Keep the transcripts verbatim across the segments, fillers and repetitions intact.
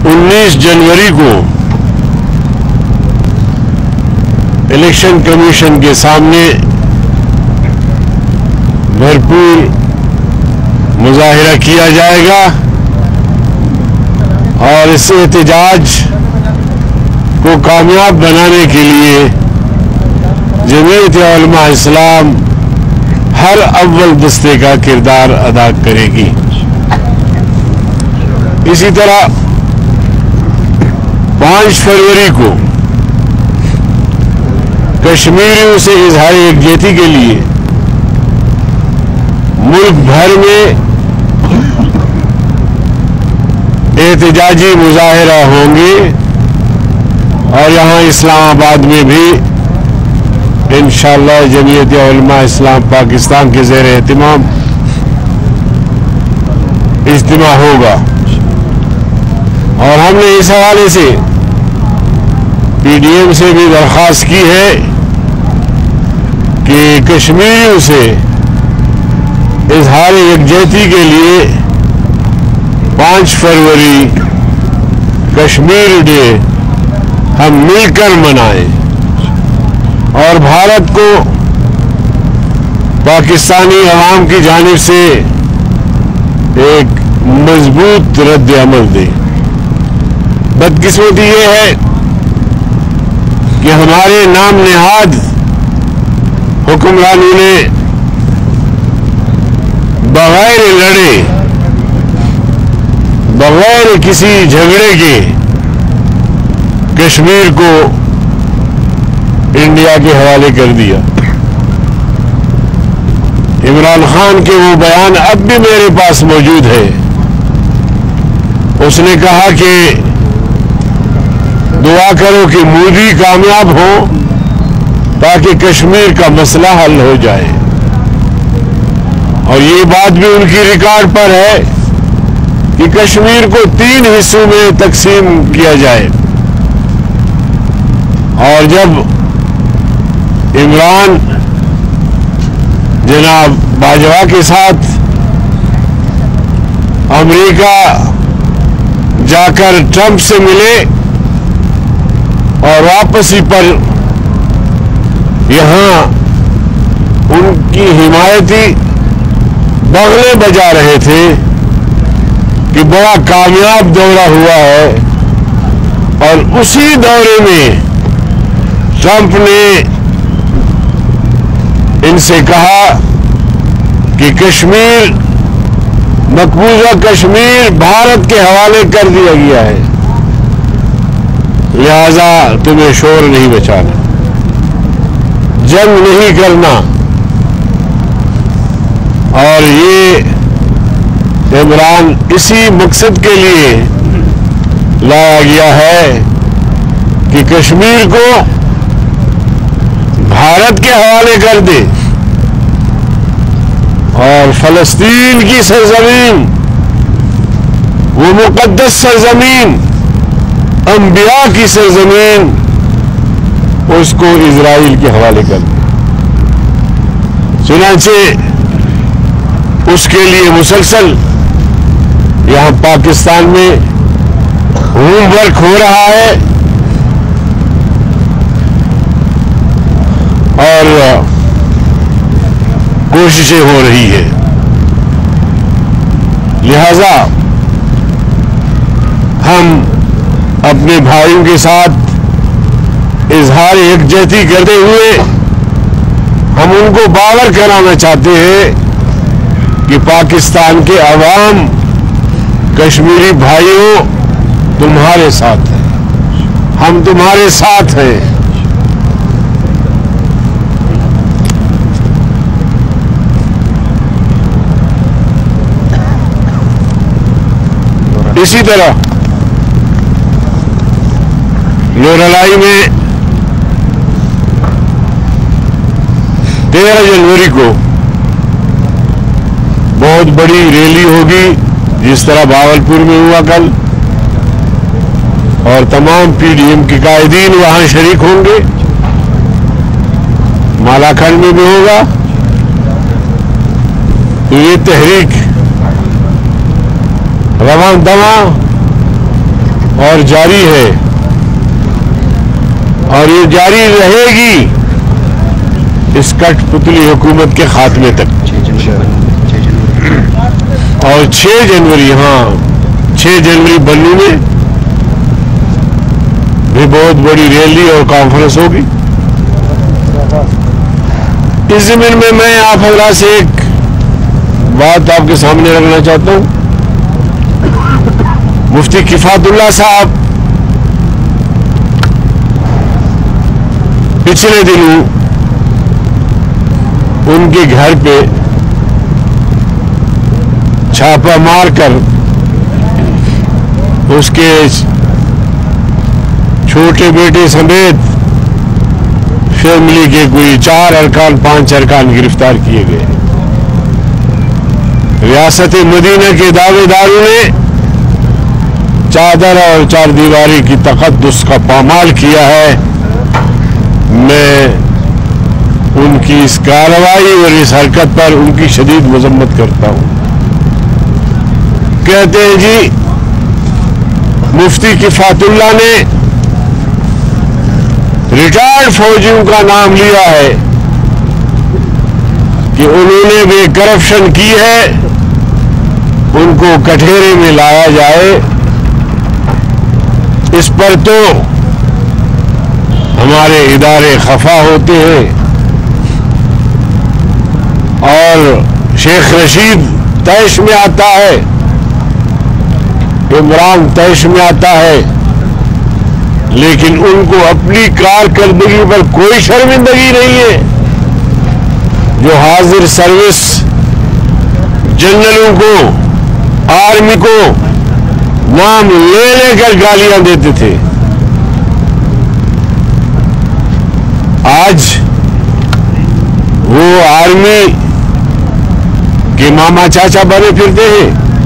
انیس جنوری کو election commission کے سامنے بھرپور مظاہرہ کیا جائے گا اور اس احتجاج کو کامیاب بنانے کے لیے جمعیت علماء اسلام ہر اول دستے کا کردار ادا کرے گی۔ اسی طرح پانچ فروری کو کشمیریوں سے اظہار یکجہتی کے لیے ملک بھر میں احتجاجی مظاہرہ ہوں گے اور یہاں اسلام آباد میں بھی انشاءاللہ جمعیت علماء اسلام پاکستان کے زیر اہتمام اجتماع ہوگا۔ اور ہم نے اس حوالے سے پی ڈی ایم سے بھی درخواست کی ہے کہ کشمیریوں سے اظہار یکجہتی کے لیے پانچ فروری کشمیر ڈے ہم مل کر منائیں اور بھارت کو پاکستانی عوام کی جانب سے ایک مضبوط رد عمل دیں۔ بدقسمتی یہ ہے کہ ہمارے نام نہاد حکمرانوں نے بغیر لڑے بغیر کسی جھگڑے کے کشمیر کو انڈیا کے حوالے کر دیا۔ عمران خان کے وہ بیان اب بھی میرے پاس موجود ہے۔ اس نے کہا کہ دعا کرو کہ مودی کامیاب ہو تاکہ کشمیر کا مسئلہ حل ہو جائے، اور یہ بات بھی ان کی ریکارڈ پر ہے کہ کشمیر کو تین حصوں میں تقسیم کیا جائے۔ اور جب عمران جناب باجوہ کے ساتھ امریکہ جا کر ٹرمپ سے ملے اور واپسی پر یہاں ان کی حمایتی بغلے بجا رہے تھے کہ بڑا کامیاب دورہ ہوا ہے، اور اسی دورے میں ٹرمپ نے ان سے کہا کہ کشمیر مقبوضہ کشمیر بھارت کے حوالے کر دیا گیا ہے، لہذا تمہیں شور نہیں بچانا، جنگ نہیں کرنا۔ اور یہ عمران اسی مقصد کے لیے لایا گیا ہے کہ کشمیر کو بھارت کے حوالے کر دے، اور فلسطین کی سرزمین، وہ مقدس سرزمین، انبیاء کی سرزمین، اس کو اسرائیل کے حوالے کر دے۔ چنانچہ اس کے لیے مسلسل یہاں پاکستان میں ہوم ورک ہو رہا ہے، اور کوششیں ہو رہی ہے۔ لہذا ہم اپنے بھائیوں کے ساتھ اظہار یکجہتی کرتے ہوئے ہم ان کو باور کرانا چاہتے ہیں کہ پاکستان کے عوام، کشمیری بھائیوں، تمہارے ساتھ ہیں، ہم تمہارے ساتھ ہیں۔ اسی طرح لورالائی میں تیرہ جنوری کو بہت بڑی ریلی ہوگی، جس طرح باولپور میں ہوا کل، اور تمام پی ڈی ایم کے قائدین وہاں شریک ہوں گے، مالاکھنڈ میں بھی ہوگا۔ تو یہ تحریک رواں دواں اور جاری ہے اور یہ جاری رہے گی اس کٹ پتلی حکومت کے خاتمے تک. اور چھ جنوری ہاں چھ جنوری بنو میں بھی بہت بڑی ریلی اور کانفرنس ہوگی. اس زمین میں میں آپ حضرات سے ایک بات آپ کے سامنے رکھنا چاہتا ہوں. مفتی کفایت اللہ صاحب پچھلے دنوں ان کے گھر پہ چھاپا مار کر اس کے چھوٹے بیٹے سمیت فیملی کے کوئی چار ارکان پانچ ارکان گرفتار کیے گئے. ریاست مدینہ کے دعوے داروں نے چادر اور چار دیواری کی تقدس کا پامال کیا ہے. میں ان کی اس کارروائی اور اس حرکت پر ان کی شدید مذمت کرتا ہوں. کہتے ہیں جی مفتی کفایت اللہ نے ریٹائرڈ فوجیوں کا نام لیا ہے کہ انہوں نے بھی کرپشن کی ہے, ان کو کٹہرے میں لایا جائے. اس پر تو ہمارے ادارے خفا ہوتے ہیں اور شیخ رشید طیش میں آتا ہے, عمران طیش میں آتا ہے, لیکن ان کو اپنی کارکردگی پر کوئی شرمندگی نہیں ہے. جو حاضر سروس جنرلوں کو آرمی کو نام لے لے کر گالیاں دیتے تھے, آج وہ آرمی کے ماما چاچا بنے پھرتے ہیں.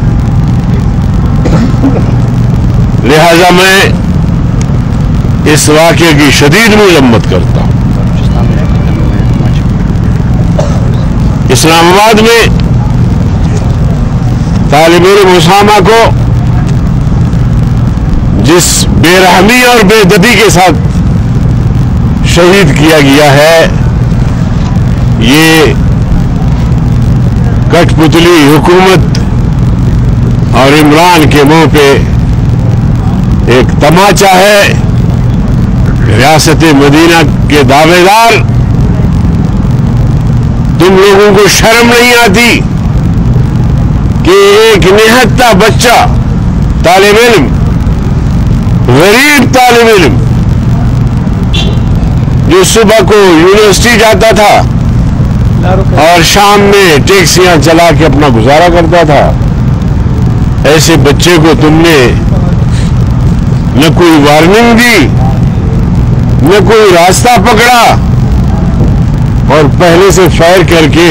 لہذا میں اس واقعے کی شدید مذمت کرتا ہوں. اسلام آباد میں طالب علم اسامہ کو جس بے رحمی اور بے دبی کے ساتھ شہید کیا گیا ہے, یہ کٹ پتلی حکومت اور عمران کے منہ پہ ایک تماچا ہے. ریاست مدینہ کے دعوے دار, تم لوگوں کو شرم نہیں آتی کہ ایک نہتا بچہ طالب علم, غریب طالب علم جو صبح کو یونیورسٹی جاتا تھا اور شام میں ٹیکسیاں چلا کے اپنا گزارا کرتا تھا, ایسے بچے کو تم نے نہ کوئی وارننگ دی نہ کوئی راستہ پکڑا اور پہلے سے فائر کر کے,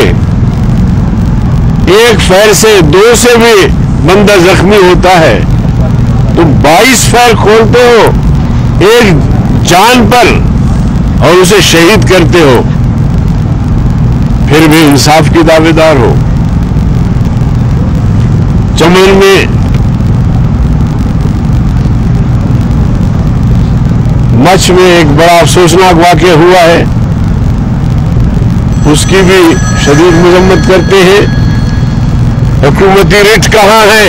ایک فائر سے دو سے بھی بندہ زخمی ہوتا ہے, تم بائیس فائر کھولتے ہو ایک جان پر اور اسے شہید کرتے ہو, پھر بھی انصاف کی دعوے دار ہو. چمن میں مچھ میں ایک بڑا افسوسناک واقعہ ہوا ہے, اس کی بھی شدید مذمت کرتے ہیں. حکومتی رٹ کہاں ہے؟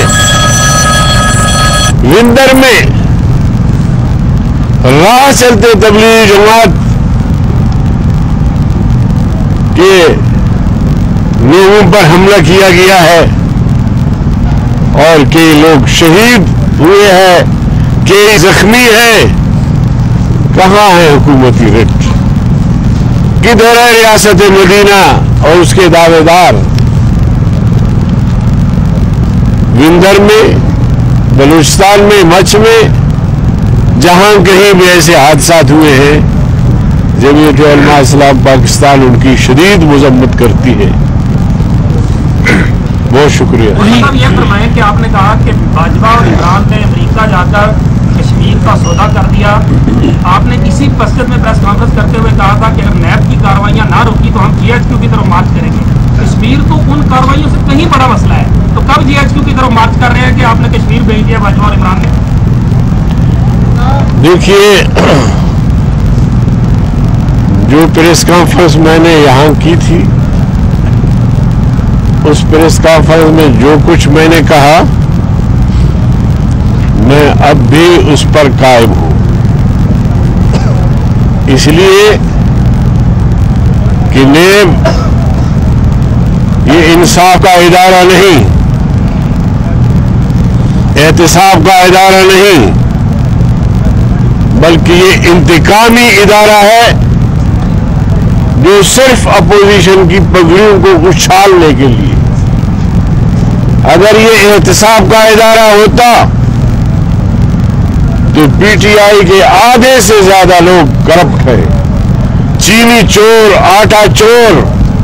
وندر میں راہ چلتے تبلیغی جماعت کے لوگوں پر حملہ کیا گیا ہے اور کئی لوگ شہید ہوئے ہیں, کئی زخمی ہیں. کہاں ہے حکومتی رٹ؟ کدھر ہے ریاست مدینہ اور اس کے دعوے دار؟ وندر میں, بلوچستان میں, مچھ میں, جہاں کہیں بھی ایسے حادثات ہوئے ہیں, جمعیت علماء اسلام پاکستان ان کی شدید مذمت کرتی ہے. بہت شکریہ. صاحب یہ فرمائیں کہ آپ نے کہا کہ باجوہ اور عمران نے امریکہ جا کر کشمیر کا سودا کر دیا. آپ نے اسی مسجد میں پریس کانفرنس کرتے ہوئے کہا تھا کہ اگر نیب کی کارروائیاں نہ روکی تو ہم جی ایچ کیو کی طرف مارچ کریں گے. کشمیر تو ان کارروائیوں سے کہیں بڑا مسئلہ ہے, تو کب جی ایچ کیو کی طرف مارچ کر رہے ہیں کہ آپ نے کشمیر بھیج دیا باجوہ اور عمران نے؟ دیکھیے، جو پریس کانفرنس میں نے یہاں کی تھی، اس پریس کانفرنس میں جو کچھ میں نے کہا، میں اب بھی اس پر قائم ہوں. اس لیے کہ نیب یہ انصاف کا ادارہ نہیں، احتساب کا ادارہ نہیں، بلکہ یہ انتقامی ادارہ ہے جو صرف اپوزیشن کی پگڑیوں کو اچھالنے کے لیے. اگر یہ احتساب کا ادارہ ہوتا تو پی ٹی آئی کے آدھے سے زیادہ لوگ کرپٹ ہیں، چینی چور، آٹا چور.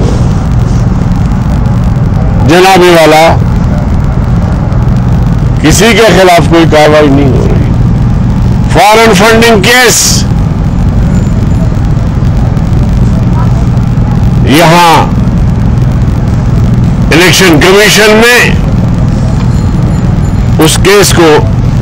جناب والا کسی کے خلاف کوئی کارروائی نہیں ہو رہی. فارن فنڈنگ کیس یہاں الیکشن کمیشن میں اس کیس کو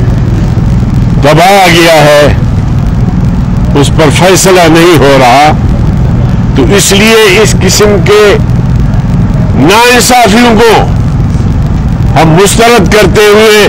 دبایا گیا ہے، اس پر فیصلہ نہیں ہو رہا. تو اس لیے اس قسم کے ناانصافیوں کو ہم مسترد کرتے ہوئے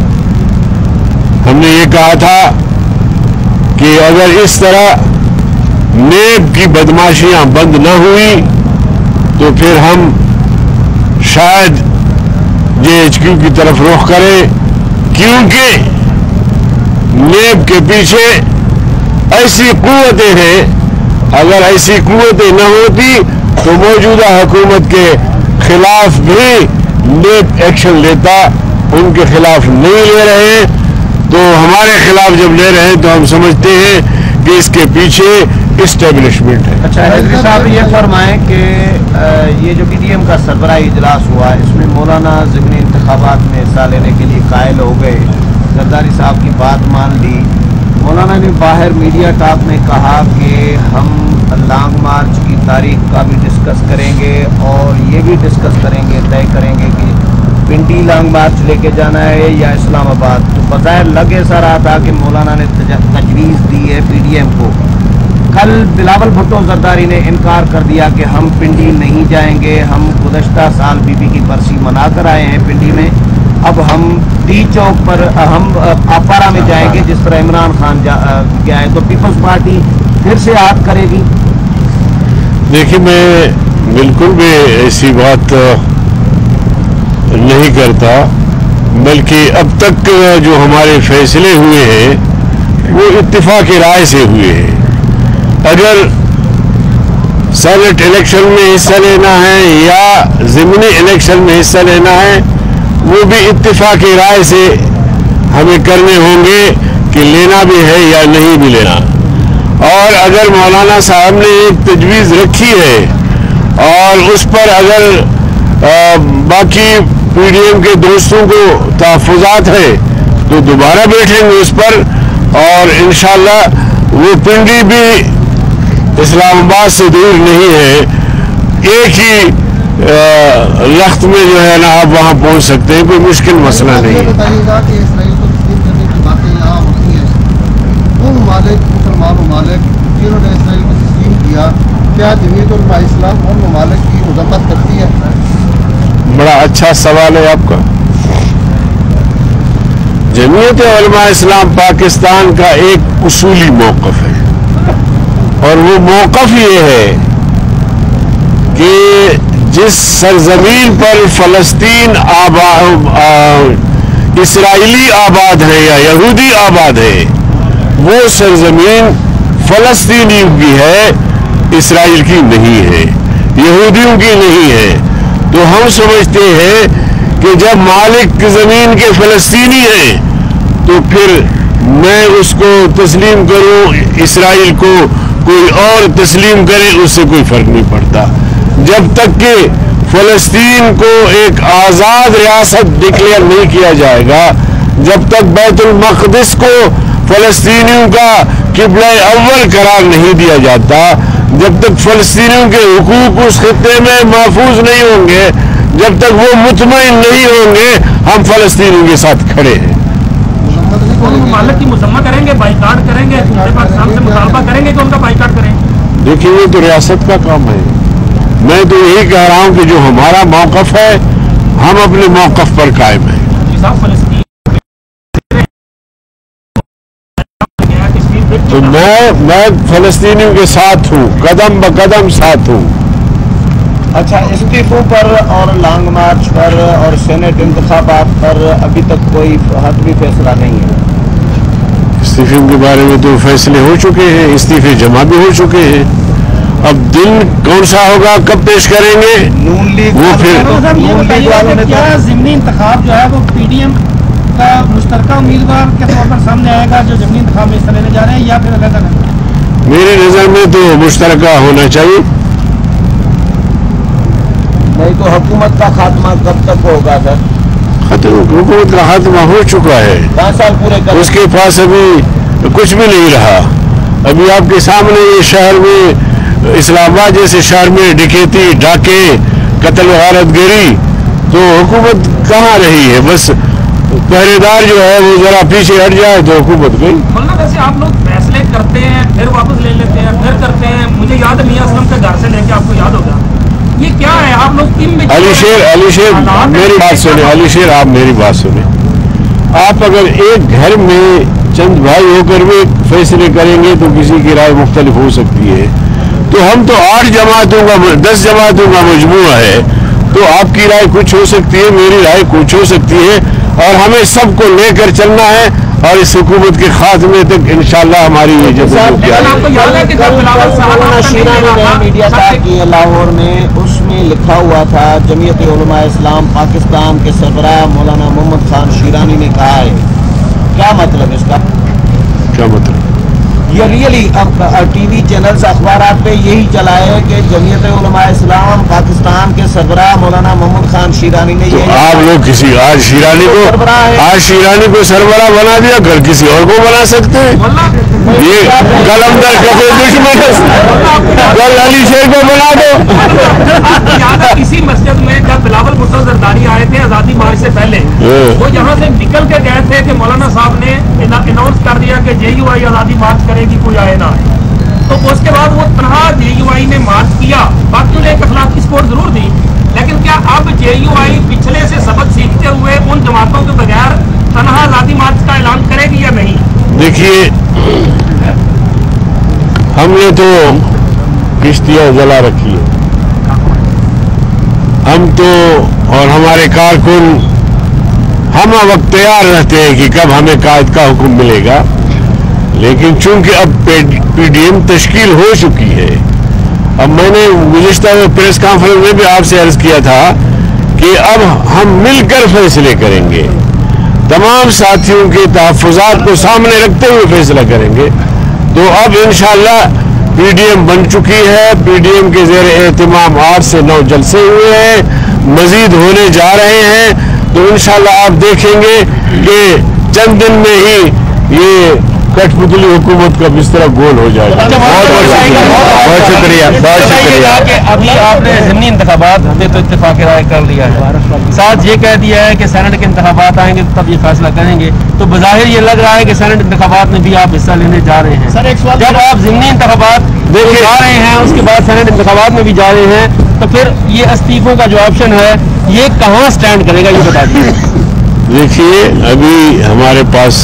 ہم نے یہ کہا تھا کہ اگر اس طرح نیب کی بدماشیاں بند نہ ہوئی تو پھر ہم شاید جے ایچ کیو کی طرف رخ کریں، کیونکہ نیب کے پیچھے ایسی قوتیں ہیں. اگر ایسی قوتیں نہ ہوتی تو موجودہ حکومت کے خلاف بھی نیب ایکشن لیتا. ان کے خلاف نہیں لے رہے، تو ہمارے خلاف جب لے رہے ہیں تو ہم سمجھتے ہیں کہ اس کے پیچھے اسٹیبلشمنٹ ہے. اچھا حیدری صاحب یہ فرمائیں کہ یہ جو پی ڈی ایم کا سربراہی اجلاس ہوا، اس میں مولانا ضمنی انتخابات میں حصہ لینے کے لیے قائل ہو گئے، زرداری صاحب کی بات مان لی. مولانا نے باہر میڈیا ٹاک میں کہا کہ ہم لانگ مارچ کی تاریخ کا بھی ڈسکس کریں گے اور یہ بھی ڈسکس کریں گے، طے کریں گے کہ پنڈی لانگ مارچ لے کے جانا ہے یا اسلام آباد. تو بظاہر لگ ایسا رہا تھا کہ مولانا نے تجویز دی ہے پی ڈی ایم کو. کل بلاول بھٹو زرداری نے انکار کر دیا کہ ہم پنڈی نہیں جائیں گے، ہم گزشتہ سال بی بی کی برسی منا کر آئے ہیں پنڈی میں، اب ہم ٹی چوک پر ہم آپارا میں جائیں گے جس طرح عمران خان گیا ہے. تو پیپلز پارٹی پھر سے عہد کرے گی؟ دیکھیے، میں بالکل بھی ایسی بات نہیں کرتا، بلکہ اب تک جو ہمارے فیصلے ہوئے ہیں وہ اتفاق رائے سے ہوئے ہیں. اگر سینٹ الیکشن میں حصہ لینا ہے یا ضمنی الیکشن میں حصہ لینا ہے، وہ بھی اتفاق رائے سے ہمیں کرنے ہوں گے کہ لینا بھی ہے یا نہیں بھی لینا. اور اگر مولانا صاحب نے ایک تجویز رکھی ہے اور اس پر اگر باقی پی ڈی ایم کے دوستوں کو تحفظات ہے تو دوبارہ بیٹھیں گے اس پر، اور انشاءاللہ وہ پنڈی بھی اسلام آباد سے دور نہیں ہے، ایک ہی لخت میں جو ہے نا آپ وہاں پہنچ سکتے ہیں، کوئی مشکل مسئلہ نہیں ہے. بتائیے گا کہ اسرائیل کو تسلیم کرنے کی باتیں یہاں ہوتی ہیں، وہ ممالک مسلمان ممالک جنہوں نے اسرائیل کو تسلیم کیا، کیا جمعیت علماء اسلام ان ممالک کی مذمت کرتی ہے؟ بڑا اچھا سوال ہے آپ کا. جمعیت علماء اسلام پاکستان کا ایک اصولی موقف ہے، اور وہ موقف یہ ہے کہ جس سرزمین پر فلسطین آباد اسرائیلی آباد ہے یا یہودی آباد ہے، وہ سرزمین فلسطینیوں کی ہے، اسرائیل کی نہیں ہے، یہودیوں کی نہیں ہے. تو ہم سمجھتے ہیں کہ جب مالک زمین کے فلسطینی ہیں تو پھر میں اس کو تسلیم کروں، اسرائیل کو کوئی اور تسلیم کرے، اس سے کوئی فرق نہیں پڑتا. جب تک کہ فلسطین کو ایک آزاد ریاست ڈکلیئر نہیں کیا جائے گا، جب تک بیت المقدس کو فلسطینیوں کا قبلہ اول قرار نہیں دیا جاتا، جب تک فلسطینیوں کے حقوق اس خطے میں محفوظ نہیں ہوں گے، جب تک وہ مطمئن نہیں ہوں گے، ہم فلسطینیوں کے ساتھ کھڑے ہیں. ممالک کی مذمت کریں گے बाइकाट करेंगे, हुकूमत पाकिस्तान से मुतालबा करेंगे कि उनका बाइकाट करें? देखिए, ये तो रियासत का काम है। मैं तो यही कह रहा हूँ कि जो हमारा मौक़िफ़ है, हम अपने मौक़िफ़ पर कायम हैं। तो मैं मैं फ़लस्तीनियों के साथ हूँ, कदम ब कदम साथ हूँ। अच्छा, इस्तीफों पर और लॉन्ग मार्च पर और सेनेट इंतखाबात पर अभी तक कोई हतमी फैसला नहीं है। इस्तीफे के बारे में तो फैसले हो चुके हैं, इस्तीफे जमा भी हो चुके हैं। अब दिन कौन सा होगा, कब पेश करेंगे, नून लीग वो फिर नून लीग वालों ने क्या ज़िमनी इंतखाब जो है वो पीडीएम का मुश्तरका उम्मीदवार के तौर पर सामने आएगा जो ज़िमनी इंतखाब में हिस्सा लेने जा रहे हैं, या फिर अलग अलग? मेरी नज़र में तो मुश्तरका होना चाहिए। नहीं तो हुकूमत का खात्मा कब तक होगा सर? खत्म, हुकूमत का खात्मा हो चुका है, पाँच साल पूरे कर उसके पास अभी कुछ भी नहीं रहा। अभी आपके सामने ये शहर में, इस्लामाबाद जैसे शहर में डकैती, डाके, कत्ल गारतगिरी, तो हुकूमत कहाँ रही है? बस पहरेदार जो है वो जरा पीछे हट जाए तो हुकूमत गई। बोलना वैसे आप लोग फैसले करते हैं, फिर वापस ले लेते हैं, फिर करते हैं। मुझे याद है मियां असलम के घर से लेके, आपको याद होगा, ये क्या है? आप लोग टीम में अली शेर, अली शेर मेरी बात सुने, अली शेर आप मेरी बात सुने। आप अगर एक घर में चंद भाई होकर भी फैसले करेंगे तो किसी की राय मुख्तलिफ हो सकती है। तो हम तो आठ जमातों का, दस जमातों का मजमूआ है, तो आपकी राय कुछ हो सकती है, मेरी राय कुछ हो सकती है, और हमें सबको लेकर चलना है और इस हुकूमत के खात्मे तक इंशाअल्लाह हमारी ये मीडिया की लाहौर में, उसमें लिखा हुआ था जमीयत उलमा इस्लाम पाकिस्तान के सरबराह मौलाना मोहम्मद खान शीरानी ने कहा है। क्या मतलब इसका? क्या मतलब? ये रियली अब टीवी चैनल्स अखबारात पे यही चला है कि जमीयत उलमा इस्लाम पाकिस्तान के सरबराह मौलाना मोहम्मद खान शीरानी ने, तो ये आप लोग किसी आज शीरानी को आज शीरानी को सरबराह बना दिया, कल किसी और को बना सकते हैं। ये कलमदर कफे दुश्मन, कल अली शेर को बना दो। किसी मस्जिद में जब बिलावल भुट्टो जरदारी आए थे आज़ादी मार्च से पहले, वो यहाँ से निकल के गए थे कि मौलाना साहब ने अनाउंस कर दिया कि जे यू आई आज़ादी मार्च करेगी, कोई आए ना आए। तो उसके बाद वो तनहा जे यू आई ने मार्च किया, बाकियों ने एक अखलाकी सपोर्ट जरूर दी, लेकिन क्या अब जे यू आई पिछले से सबक सीखते हुए उन जमातों के बगैर तनहा आज़ादी मार्च का ऐलान करेगी या नहीं? देखिए, हमने तो किश्तियाँ जला रखी है, हम तो और हमारे कारकुन हम अब तैयार रहते हैं कि कब हमें कायद का हुक्म मिलेगा। लेकिन चूंकि अब पीडीएम तश्कील हो चुकी है, अब मैंने गुज़िश्ता में प्रेस कॉन्फ्रेंस में भी आपसे अर्ज किया था कि अब हम मिलकर फैसले करेंगे, तमाम साथियों के तहफ़्फ़ुज़ात को सामने रखते हुए फैसला करेंगे। तो अब इंशाअल्लाह पीडीएम बन चुकी है, पीडीएम के ज़ेर एहतिमाम आठ से नौ जलसे हुए हैं, मज़ीद होने जा रहे हैं। तो इंशाअल्लाह आप देखेंगे कि चंद दिन में ही ये कठपुतली हुकूमत का बिस्तरा गोल हो जाएगा। बहुत बहुत शुक्रिया, बहुत शुक्रिया। अभी आपने ज़िमनी इंतखाबात पे तो इत्तेफाक राय कर लिया है, साथ ये कह दिया है कि सेनेट के इंतखाबात आएंगे तो तब ये फैसला करेंगे। तो बज़ाहिर ये लग रहा है कि सेनेट इंतखाबात में भी आप हिस्सा लेने जा रहे हैं। सर एक सवाल, जब आप ज़िमनी इंतखाबात देखिए जा रहे हैं, उसके बाद सेनेट इंतखाबात में भी जा रहे हैं, तो फिर ये इस्तीफों का जो ऑप्शन है ये कहाँ स्टैंड करेगा, ये बता दीजिए। देखिए, अभी हमारे पास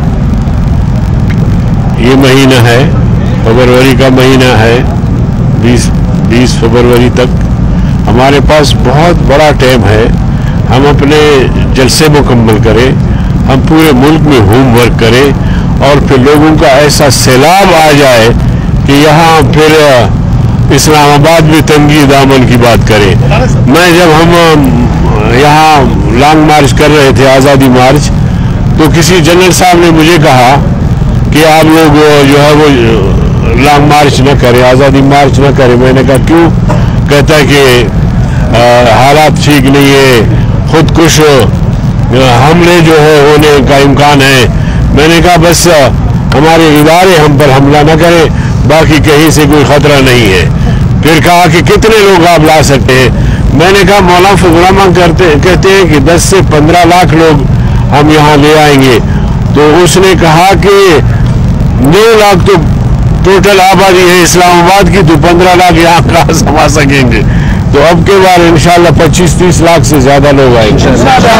ये महीना है, फरवरी का महीना है, बीस बीस फरवरी तक हमारे पास बहुत बड़ा टाइम है। हम अपने जलसे मुकम्मल करें, हम पूरे मुल्क में होमवर्क करें और फिर लोगों का ऐसा सैलाब आ जाए कि यहाँ फिर इस्लामाबाद में तंगी दामन की बात करें। मैं जब हम यहाँ लॉन्ग मार्च कर रहे थे, आज़ादी मार्च, तो किसी जनरल साहब ने मुझे कहा कि आप लोग जो है वो लॉन्ग मार्च न करें, आज़ादी मार्च न करें। मैंने कहा क्यों? कहता है कि हालात ठीक नहीं है, खुदकुश हमले जो है होने का इम्कान है। मैंने कहा बस हमारे इदारे हम पर हमला न करें, बाकी कहीं से कोई ख़तरा नहीं है। फिर कहा कि कितने लोग आप ला सकते हैं? मैंने कहा मौलाना फजल करते कहते हैं कि दस से पंद्रह लाख लोग हम यहाँ ले आएंगे। तो उसने कहा कि نو لاکھ تو ٹوٹل آبادی ہے اسلام آباد کی، تو پندرہ لاکھ یہاں کہاں سما سکیں گے؟ تو اب کے بار انشاءاللہ پچیس تیس لاکھ سے زیادہ لوگ آئیں گے.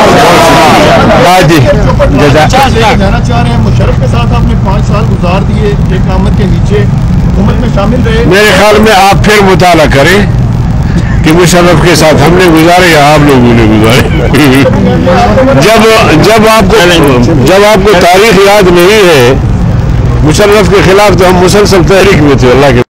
کہنا چاہ رہے ہیں مشرف کے ساتھ آپ نے پانچ سال گزار دیے ایک آمد کے نیچے، حکومت میں شامل رہے. میرے خیال میں آپ پھر مطالعہ کریں کہ مشرف کے ساتھ ہم نے گزارے یا آپ لوگوں نے گزارے. جب جب آپ کو جب آپ کو تاریخ یاد نہیں ہے، مشرف کے خلاف تو ہم مسلسل تحریک میں تھے. اللہ کے